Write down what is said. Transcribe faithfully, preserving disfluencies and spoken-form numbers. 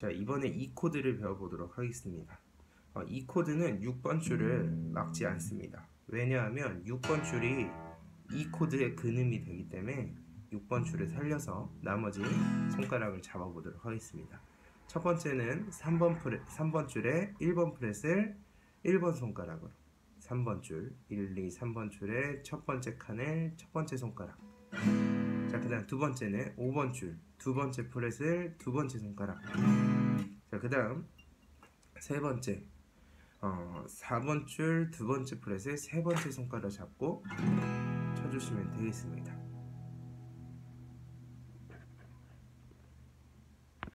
자, 이번에 이 코드를 배워보도록 하겠습니다. 어, 이 코드는 육 번 줄을 막지 않습니다. 왜냐하면 육 번 줄이 이 코드의 근음이 되기 때문에 육 번 줄을 살려서 나머지 손가락을 잡아보도록 하겠습니다. 첫 번째는 삼 번, 프레, 삼 번 줄에 일 번 프렛을 일 번 손가락으로, 삼 번 줄, 일, 이, 삼 번 줄의 첫 번째 칸을 첫 번째 손가락. 자, 그 다음 두 번째는 오 번 줄, 두 번째 프렛을 두 번째 손가락. 자, 그 다음 세 번째, 어, 사 번 줄 두 번째 프렛을 세 번째 손가락 잡고 쳐주시면 되겠습니다.